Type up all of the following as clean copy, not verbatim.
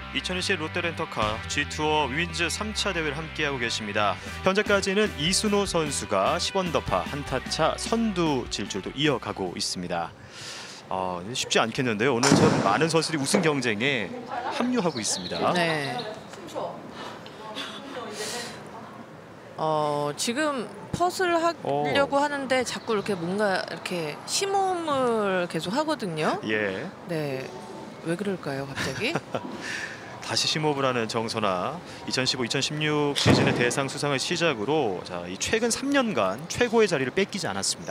2020 롯데렌터카 G투어 위민즈 3차 대회를 함께하고 계십니다. 현재까지는 이순호 선수가 10언더파 한타차 선두 질주도 이어가고 있습니다. 쉽지 않겠는데요. 오늘 참 많은 선수들이 우승 경쟁에 합류하고 있습니다. 네. 지금 펫을 하려고 하는데 자꾸 이렇게 뭔가 이렇게 심호흡을 계속 하거든요. 예. 네. 왜 그럴까요, 갑자기? 다시 심호흡을 하는 정선아. 2015-2016 시즌의 대상 수상을 시작으로 이 최근 3년간 최고의 자리를 뺏기지 않았습니다.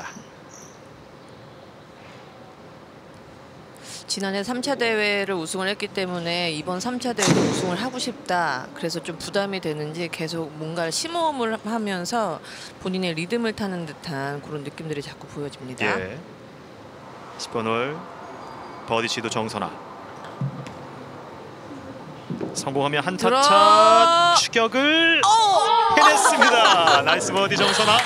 지난해 3차 대회를 우승을 했기 때문에 이번 3차 대회도 우승을 하고 싶다. 그래서 좀 부담이 되는지 계속 뭔가 심호흡을 하면서 본인의 리듬을 타는 듯한 그런 느낌들이 자꾸 보여집니다. 예. 10번 홀 버디 시도 정선아. 성공하면 한타차 추격을 해냈습니다. 나이스 버디 정선아.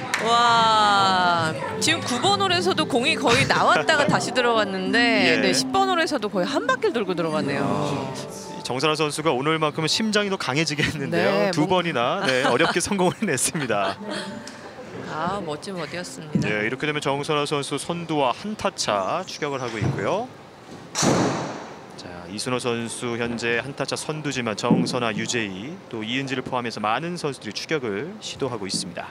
와, 지금 9번 홀에서도 공이 거의 나왔다가 다시 들어갔는데 예. 네, 10번 홀에서도 거의 한 바퀴를 돌고 들어갔네요. 정선아 선수가 오늘만큼은 심장이 더 강해지겠는데요. 네, 두 번이나 어렵게 성공을 해냈습니다. 멋진 버디였습니다. 네, 이렇게 되면 정선아 선수 선두와 한타차 추격을 하고 있고요. 자, 이순호 선수 현재 한타차 선두지만 정선아, 유재희 또 이은지를 포함해서 많은 선수들이 추격을 시도하고 있습니다.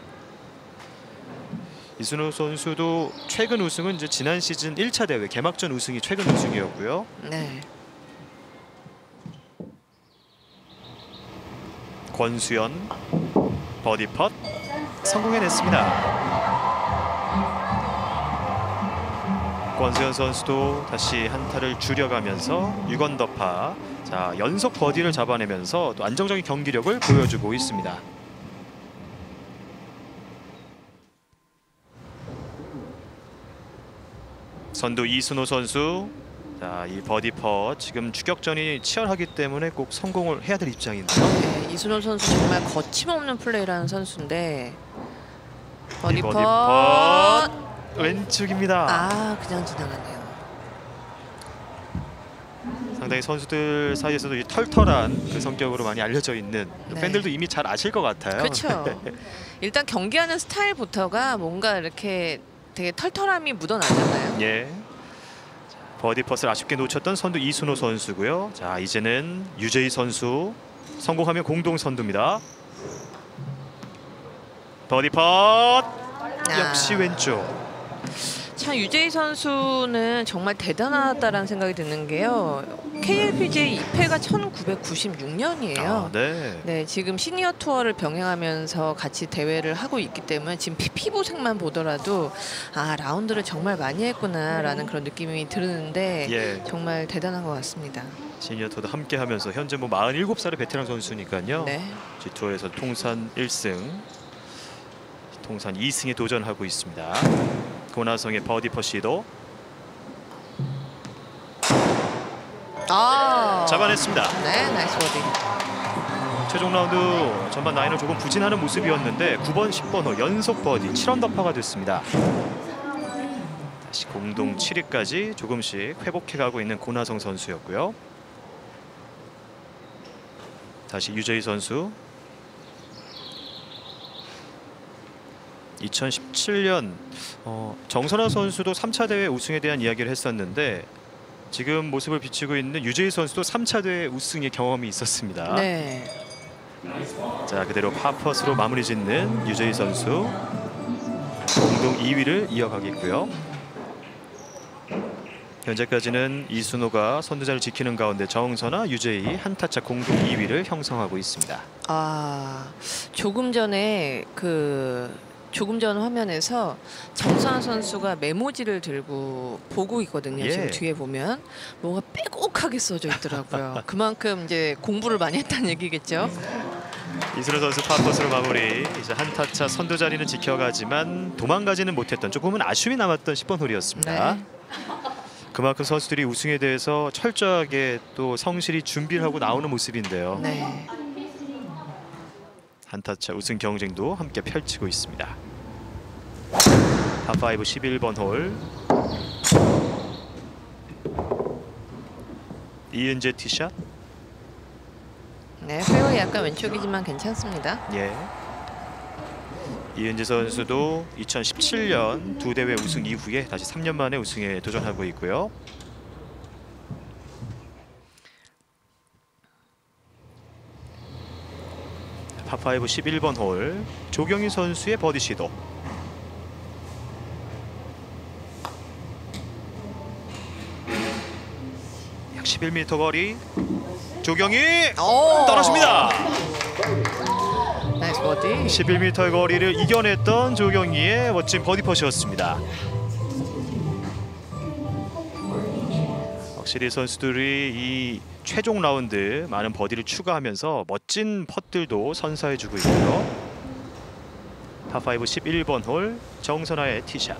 이순호 선수도 최근 우승은 이제 지난 시즌 1차 대회 개막전 우승이 최근 우승이었고요. 네. 권수연 버디 펫 성공해냈습니다. 권수연 선수도 다시 한타를 줄여가면서 6언더파 연속 버디를 잡아내면서 또 안정적인 경기력을 보여주고 있습니다. 선두 이순호 선수. 이 버디 펫 지금 추격전이 치열하기 때문에 꼭 성공을 해야 될 입장인데요. 네, 이순호 선수 정말 거침없는 플레이를 하는 선수인데 버디 펫 왼쪽입니다. 그냥 지나가네요. 상당히 선수들 사이에서도 이 털털한 그 성격으로 많이 알려져 있는 팬들도 이미 잘 아실 것 같아요. 그렇죠. 일단 경기하는 스타일부터가 뭔가 이렇게 되게 털털함이 묻어나잖아요. 예. 버디 펫을 아쉽게 놓쳤던 선두 이순호 선수고요. 자, 이제는 유재희 선수 성공하면 공동 선두입니다. 버디 펫 역시 왼쪽. 참 유재희 선수는 정말 대단하다라는 생각이 드는 게요. KLPGA 2패가 1996년이에요. 네, 지금 시니어 투어를 병행하면서 같이 대회를 하고 있기 때문에 지금 피부색만 보더라도 라운드를 정말 많이 했구나라는 그런 느낌이 드는데 정말 대단한 것 같습니다. 시니어 투어도 함께하면서 현재 47살의 베테랑 선수니까요. 네. G투어에서 통산 1승, 통산 2승에 도전하고 있습니다. 고나성의 버디 펫 시도. 잡아냈습니다. 네, 나이스 버디. 최종 라운드 전반 라인을 조금 부진하는 모습이었는데 9번, 10번 홀 연속 버디 7언더파가 됐습니다. 다시 공동 7위까지 조금씩 회복해가고 있는 고나성 선수였고요. 다시 유재희 선수. 2017년 정선아 선수도 3차 대회 우승에 대한 이야기를 했었는데 지금 모습을 비추고 있는 유재희 선수도 3차 대회 우승의 경험이 있었습니다. 네. 자, 그대로 파펫으로 마무리 짓는 유재희 선수 공동 2위를 이어가겠고요. 현재까지는 이순호가 선두자를 지키는 가운데 정선아, 유재희 한타차 공동 2위를 형성하고 있습니다. 조금 전 화면에서 정선아 선수가 메모지를 들고 보고 있거든요. 지금 뒤에 보면 뭐가 빼곡하게 써져 있더라고요. 그만큼 이제 공부를 많이 했다는 얘기겠죠. 이순호 선수 파펫으로 마무리. 이제 한타차 선두 자리는 지켜가지만 도망가지는 못했던 조금은 아쉬움이 남았던 10번 홀이었습니다. 네. 그만큼 선수들이 우승에 대해서 철저하게 또 성실히 준비를 하고 나오는 모습인데요. 네. 한타차 우승 경쟁도 함께 펼치고 있습니다. 파5 11번 홀. 이은재 티샷. 네, 페어웨이 약간 왼쪽이지만 괜찮습니다. 예. 이은지 선수도 2017년 두 대회 우승 이후에 다시 3년 만에 우승에 도전하고 있고요. 파5 11번 홀 조경희 선수의 버디 시도. 약 11m 거리. 조경희 떨어집니다. 나이스 버디. 11m 거리를 이겨냈던 조경희의 멋진 버디 퍼시였습니다. 확실히 선수들이 이 최종 라운드 많은 버디를 추가하면서 멋진 펫들도 선사해주고 있고요. 파5 11번 홀 정선아의 티샷.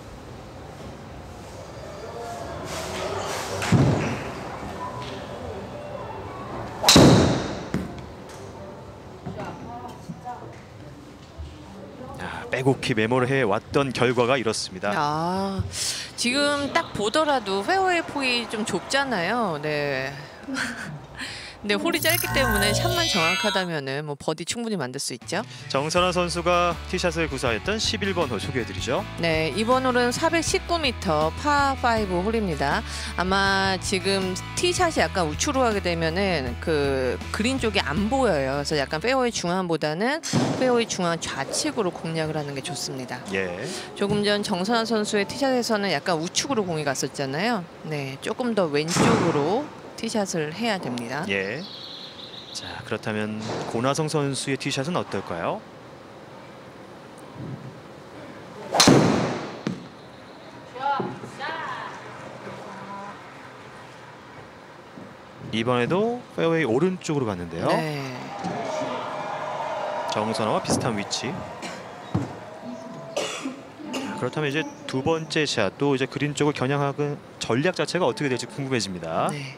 빼곡히 메모를 해왔던 결과가 이렇습니다. 아, 지금 딱 보더라도 페어웨이 폭이 좀 좁잖아요. 네. 근데 홀이 짧기 때문에 샷만 정확하다면은 뭐 버디 충분히 만들 수 있죠. 정선아 선수가 티샷을 구사했던 11번 홀 소개해드리죠. 네, 이번 홀은 419m 파5 홀입니다. 아마 지금 티샷이 약간 우측으로 가게 되면은 그 그린 쪽이 안 보여요. 그래서 약간 페어웨이 중앙보다는 페어웨이 중앙 좌측으로 공략을 하는 게 좋습니다. 예. 조금 전 정선아 선수의 티샷에서는 약간 우측으로 공이 갔었잖아요. 네, 조금 더 왼쪽으로 티샷을 해야 됩니다. 예. 자, 그렇다면 고나성 선수의 티샷은 어떨까요? 이번에도 페어웨이 오른쪽으로 갔는데요. 네. 정선아와 비슷한 위치. 그렇다면 이제 두 번째 샷도 이제 그린 쪽을 겨냥하는 전략 자체가 어떻게 될지 궁금해집니다. 네.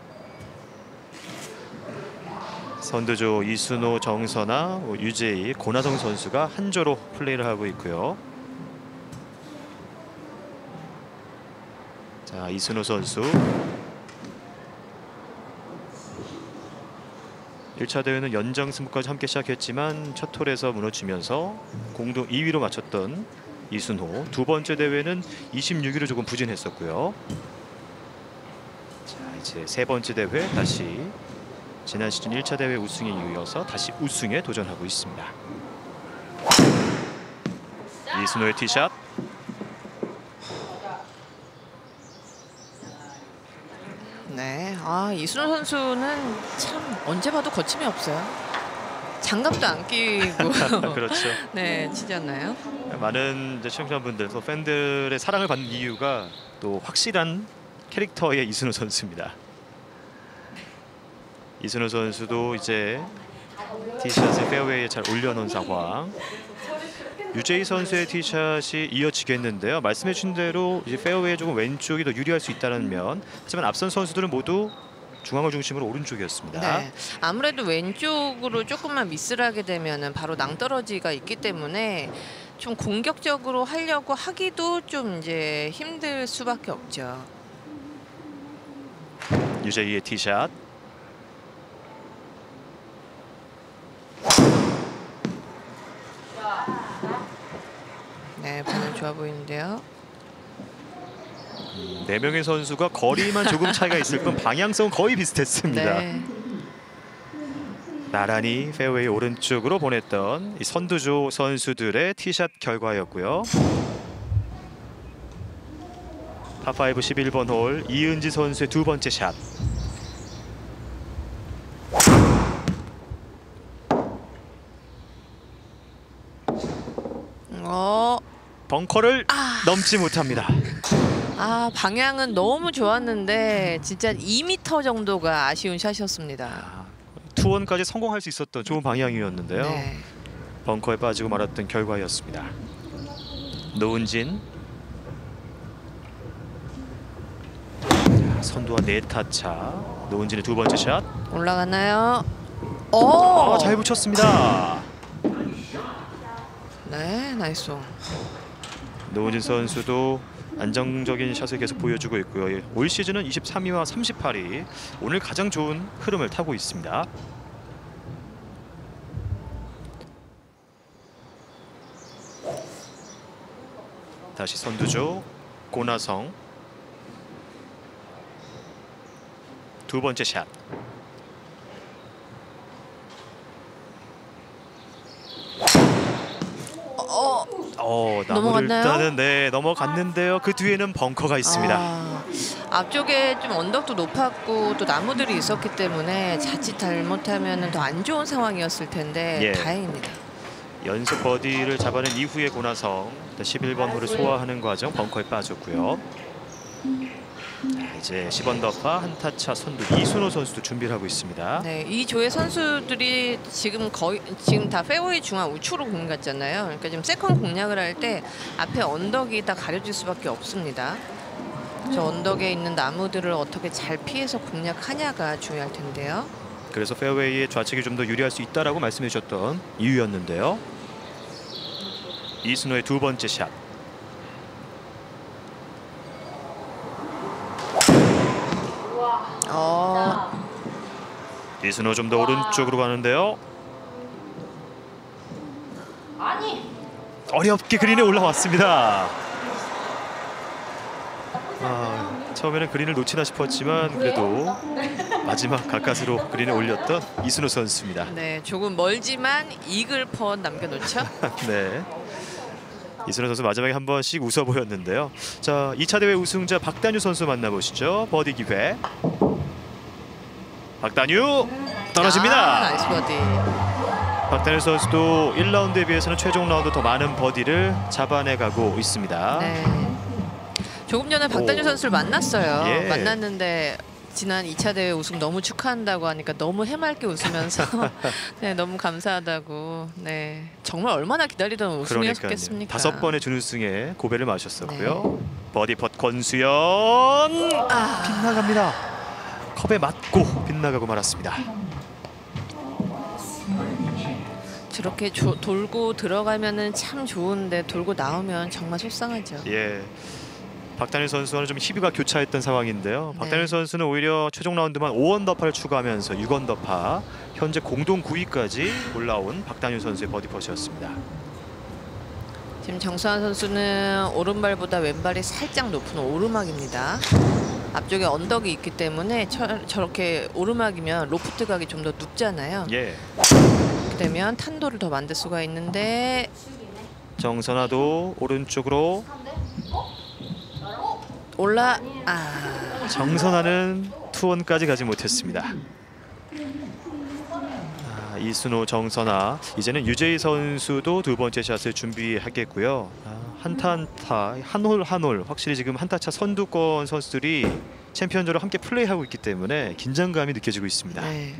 선두조 이순호, 정선아, 유재희, 고나성 선수가 한 조로 플레이를 하고 있고요. 자, 이순호 선수 1차 대회는 연장 승부까지 함께 시작했지만 첫 홀에서 무너지면서 공동 2위로 마쳤던 이순호. 두 번째 대회는 26위로 조금 부진했었고요. 자, 이제 세 번째 대회 다시 지난 시즌 1차 대회 우승에 이어서 다시 우승에 도전하고 있습니다. 이순호의 티샷. 네. 아, 이순호 선수는 참 언제 봐도 거침이 없어요. 장갑도 안 끼고 그렇죠. 네, 치지 않나요? 많은 이제 시청자분들, 또 팬들의 사랑을 받는 이유가 또 확실한 캐릭터의 이순호 선수입니다. 이순호 선수도 이제 티샷을 페어웨이에 잘 올려놓은 상황. 유재희 선수의 티샷이 이어지겠는데요. 말씀해 주신 대로 이제 페어웨이 조금 왼쪽이 더 유리할 수 있다는 면. 하지만 앞선 선수들은 모두 중앙을 중심으로 오른쪽이었습니다. 네. 아무래도 왼쪽으로 조금만 미스를 하게 되면은 바로 낭떠러지가 있기 때문에 좀 공격적으로 하려고 하기도 좀 이제 힘들 수밖에 없죠. 유재희의 티샷. 네, 반응 좋아 보이는데요. 4명의 선수가 거리만 조금 차이가 있을 뿐 방향성은 거의 비슷했습니다. 네. 나란히 페어웨이 오른쪽으로 보냈던 이 선두조 선수들의 티샷 결과였고요. 파5 11번 홀 이은지 선수의 두 번째 샷. 벙커를 넘지 못합니다. 아, 방향은 너무 좋았는데 진짜 2m 정도가 아쉬운 샷이었습니다. 투원까지 성공할 수 있었던 좋은 방향이었는데요. 네. 벙커에 빠지고 말았던 결과였습니다. 노은진. 선두와 4타차. 노은진의 두 번째 샷. 올라가나요? 오! 잘 붙였습니다. 네, 나이스. 노은진 선수도 안정적인 샷을 계속 보여주고 있고요. 올 시즌은 23위와 38위. 오늘 가장 좋은 흐름을 타고 있습니다. 다시 선두조 고나성. 두 번째 샷. 나무를 넘어갔나요? 일단은 넘어갔는데요. 그 뒤에는 벙커가 있습니다. 앞쪽에 좀 언덕도 높았고 또 나무들이 있었기 때문에 자칫 잘못하면 더 안 좋은 상황이었을 텐데 예. 다행입니다. 연속 버디를 잡아낸 이후에 고나성 11번 홀을 소화하는 과정 벙커에 빠졌고요. 이제 10언더파 한타차 선두 이순호 선수도 준비를 하고 있습니다. 네, 이 조의 선수들이 지금 다 페어웨이 중앙 우측으로 공략 같잖아요. 그러니까 지금 세컨 공략을 할 때 앞에 언덕이 다 가려질 수밖에 없습니다. 저 언덕에 있는 나무들을 어떻게 잘 피해서 공략하냐가 중요할 텐데요. 그래서 페어웨이의 좌측이 좀 더 유리할 수 있다라고 말씀해 주셨던 이유였는데요. 이순호의 두 번째 샷. 이순호 좀 더 오른쪽으로 가는데요. 어렵게 그린에 올라왔습니다. 처음에는 그린을 놓치나 싶었지만 그래도 마지막 가까스로 그린에 올렸던 이순호 선수입니다. 네, 조금 멀지만 이글 펀 남겨놓죠. 네. 이순호 선수 마지막에 한 번씩 웃어 보였는데요. 자, 2차 대회 우승자 박단유 선수 만나보시죠. 버디 기회. 박단유 떨어집니다. 나이스 버디. 박단유 선수도 1라운드에 비해서는 최종 라운드 더 많은 버디를 잡아내가고 있습니다. 네. 조금 전에 박단유 선수를 만났어요. 예. 만났는데 지난 2차 대회 우승 너무 축하한다고 하니까 너무 해맑게 웃으면서 네, 너무 감사하다고. 네, 정말 얼마나 기다리던 우승이었겠습니까. 5번의 준우승에 고배를 마셨었고요. 버디 펫 권수연 빗나갑니다. 컵에 맞고 빗나가고 말았습니다. 저렇게 돌고 들어가면은 참 좋은데 돌고 나오면 정말 속상하죠. 예. 박단일 선수와는 좀 희비가 교차했던 상황인데요. 네. 박단일 선수는 오히려 최종 라운드만 5언더파를 추가하면서 6언더파, 현재 공동 9위까지 올라온 박단일 선수의 버디 펫이었습니다. 지금 정수환 선수는 오른발보다 왼발이 살짝 높은 오르막입니다. 앞쪽에 언덕이 있기 때문에 저렇게 오르막이면 로프트 각이 좀 더 눕잖아요. 예. 그렇게 되면 탄도를 더 만들 수가 있는데 정선아도 오른쪽으로. 정선아는 투원까지 가지 못했습니다. 이순호, 정선아, 이제는 유재희 선수도 두 번째 샷을 준비하겠고요. 한타 한타, 한 홀 한 홀, 확실히 지금 한타차 선두권 선수들이 챔피언전으로 함께 플레이하고 있기 때문에 긴장감이 느껴지고 있습니다. 네.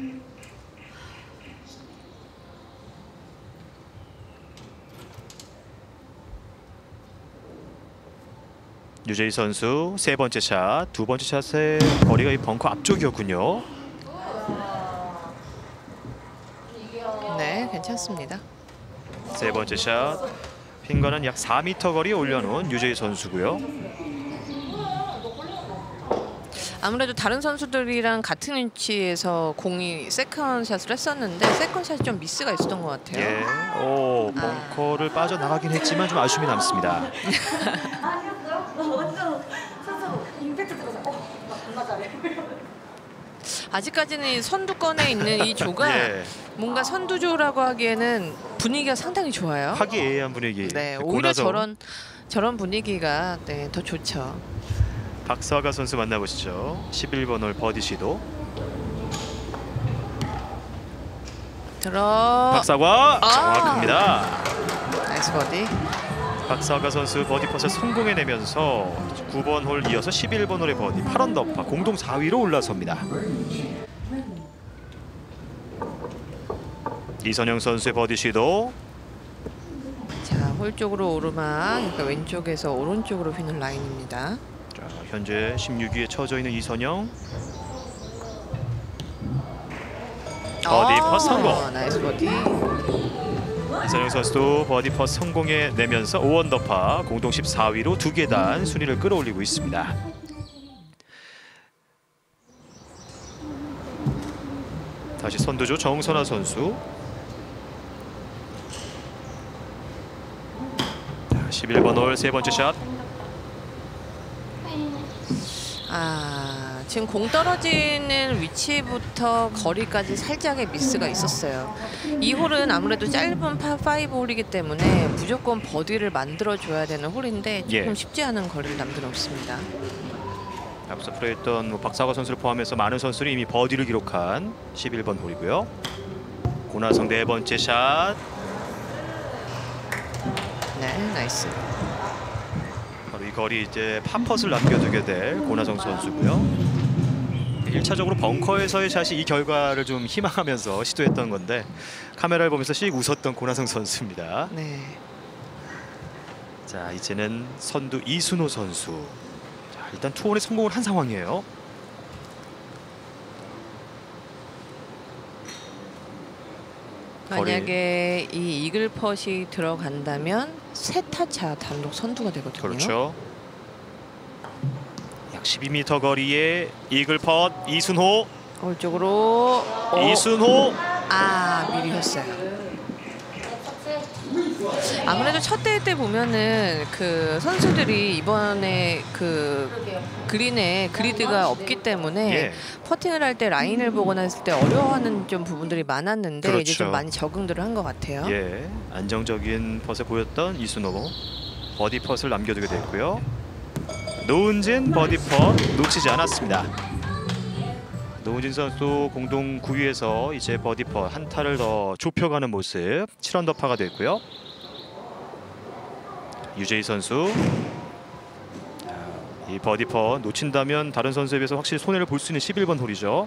유재희 선수 세 번째 샷, 두 번째 샷의 거리가 이 벙커 앞쪽이었군요. 네, 괜찮습니다. 세 번째 샷, 핀과는 약 4m 거리에 올려놓은 유재희 선수고요. 아무래도 다른 선수들이랑 같은 위치에서 공이 세컨샷을 했었는데 세컨샷이 좀 미스가 있었던 것 같아요. 예, 벙커를 빠져나가긴 했지만 좀 아쉬움이 남습니다. 아직까지는 선두권에 있는 이 조가 예. 뭔가 선두조라고 하기에는 분위기가 상당히 좋아요. 화기애애한 분위기. 네, 오히려 고나성. 저런 분위기가 더 좋죠. 박서가 선수 만나보시죠. 11번 홀 버디 시도. 박사과 정확합니다. 나이스 버디. 박사가 선수 버디 펫을 성공해내면서 9번 홀 이어서 11번 홀의 버디 8언더파 공동 4위로 올라섭니다. 이선영 선수의 버디 시도. 자, 홀 쪽으로 오르막, 그러니까 왼쪽에서 오른쪽으로 휘는 라인입니다. 자, 현재 16위에 처져 있는 이선영. 버디 펫 성공. 나이스 버디. 이선영 선수도 버디 펫 성공해내면서 5언더파 공동 14위로 2계단 순위를 끌어올리고 있습니다. 다시 선두조 정선아 선수. 11번 홀 세 번째 샷. 지금 공 떨어지는 위치부터 거리까지 살짝의 미스가 있었어요. 이 홀은 아무래도 짧은 파5 홀이기 때문에 무조건 버디를 만들어줘야 되는 홀인데 조금 예. 쉽지 않은 거리를 남겨놓습니다. 앞서 플레이했던 박사과 선수를 포함해서 많은 선수들이 이미 버디를 기록한 11번 홀이고요. 고나성 네 번째 샷. 네, 나이스. 바로 이 거리 이제 팝펫을 남겨두게 될 고나성 선수고요. 1차적으로 벙커에서의 샷이 이 결과를 좀 희망하면서 시도했던 건데 카메라를 보면서 씩 웃었던 고나성 선수입니다. 네. 자, 이제는 선두 이순호 선수. 자, 일단 투혼에 성공을 한 상황이에요. 만약에 이 이글 펫이 들어간다면 세 타차 단독 선두가 되거든요. 그렇죠. 약 12m 거리에 이글 펫 이순호. 오른쪽으로 이순호. 미리 했어요. 아무래도 첫 대회 때 보면은 그 선수들이 이번에 그 그린에 그리드가 없기 때문에 예. 퍼팅을 할 때 라인을 보거나 했을 때 어려워하는 좀 부분들이 많았는데 그렇죠. 이제 좀 많이 적응들을 한 것 같아요. 예, 안정적인 펫에 보였던 이순호. 버디 펫을 남겨두게 됐고요. 노은진 버디 펫 놓치지 않았습니다. 노은진 선수 공동 9위에서 이제 버디 펫 한 타를 더 좁혀가는 모습. 7언더파가 됐고요. 유재희 선수. 이 버디 펫 놓친다면 다른 선수에 비해서 확실히 손해를 볼 수 있는 11번 홀이죠.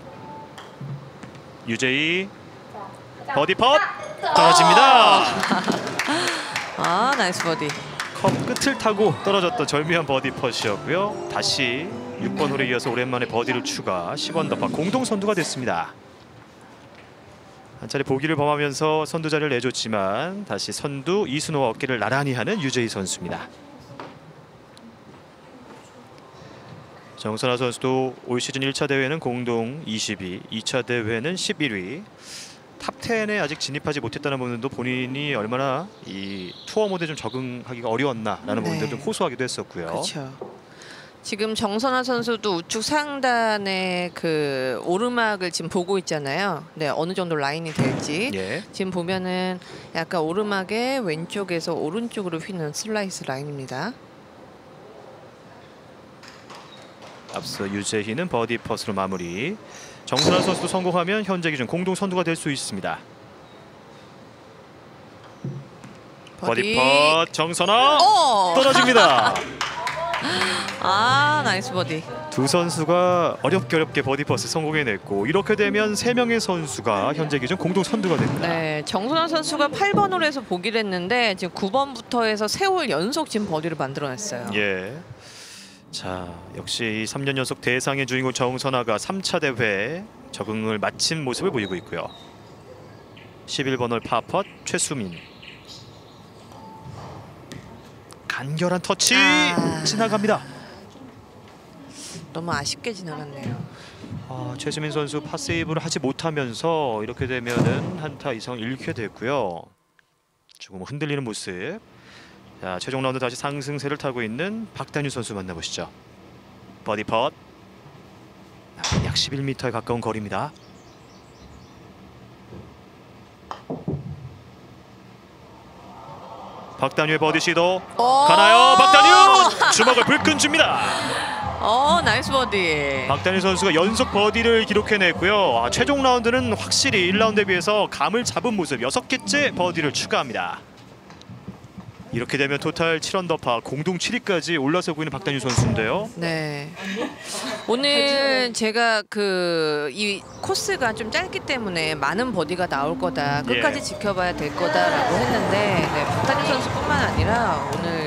유재희 버디 펫 떨어집니다. 나이스 버디. 컵 끝을 타고 떨어졌던 절묘한 버디 펫이었고요. 다시 6번 홀에 이어서 오랜만에 버디를 추가 10언더파 공동 선두가 됐습니다. 한 차례 보기를 범하면서 선두 자리를 내줬지만 다시 선두 이순호와 어깨를 나란히 하는 유재희 선수입니다. 정선아 선수도 올 시즌 1차 대회는 공동 20위, 2차 대회는 11위. 탑10에 아직 진입하지 못했다는 부분도 본인이 얼마나 이 투어 모드에 좀 적응하기가 어려웠나라는 부분도 좀 호소하기도 했었고요. 그렇죠. 지금 정선아 선수도 우측 상단에 그 오르막을 지금 보고 있잖아요. 네, 어느 정도 라인이 될지. 예. 지금 보면은 약간 오르막의 왼쪽에서 오른쪽으로 휘는 슬라이스 라인입니다. 앞서 유재희는 버디 펫으로 마무리. 정선아 선수도 성공하면 현재 기준 공동 선두가 될 수 있습니다. 버디 펫 정선아 떨어집니다. 나이스 버디. 두 선수가 어렵게 버디 펫을 성공해냈고 이렇게 되면 3명의 선수가 현재 기준 공동 선두가 됩니다. 네, 정선아 선수가 8번 홀에서 보기를 했는데 지금 9번부터 해서 세 홀 연속 지금 버디를 만들어냈어요. 예. 자, 역시 3년 연속 대상의 주인공 정선아가 3차 대회 적응을 마친 모습을 보이고 있고요. 11번 홀 파펫 최수민. 간결한 터치 지나갑니다. 너무 아쉽게 지나갔네요. 최수민 선수 파세이브를 하지 못하면서 이렇게 되면은 한타 이상 잃게 됐고요. 조금 흔들리는 모습. 자, 최종 라운드 다시 상승세를 타고 있는 박단유 선수 만나보시죠. 버디 펫. 약 11m에 가까운 거리입니다. 박단유의 버디 시도 가나요? 박단유 주먹을 불끈 줍니다. 나이스 버디. 박단유 선수가 연속 버디를 기록해냈고요. 최종 라운드는 확실히 1라운드에 비해서 감을 잡은 모습 6개째 버디를 추가합니다. 이렇게 되면 토탈 7언더파 공동 7위까지 올라서고 있는 박단유 선수인데요. 네. 오늘 제가 이 코스가 좀 짧기 때문에 많은 버디가 나올 거다. 끝까지 지켜봐야 될 거다라고 했는데 박단유 선수뿐만 아니라 오늘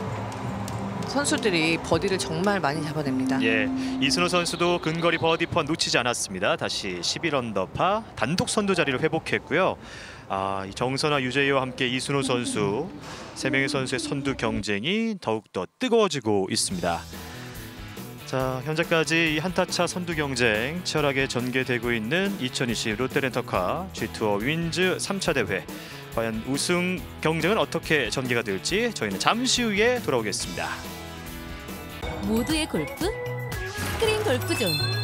선수들이 버디를 정말 많이 잡아냅니다. 예, 이순호 선수도 근거리 버디 펀 놓치지 않았습니다. 다시 11언더파 단독 선두 자리를 회복했고요. 이 정선아, 유재희와 함께 이순호 선수 3명의 선수의 선두 경쟁이 더욱더 뜨거워지고 있습니다. 자, 현재까지 이 한타차 선두 경쟁 치열하게 전개되고 있는 2020 롯데렌터카 G투어 윈즈 3차 대회 과연 우승 경쟁은 어떻게 전개가 될지 저희는 잠시 후에 돌아오겠습니다. 모두의 골프 스크린 골프존.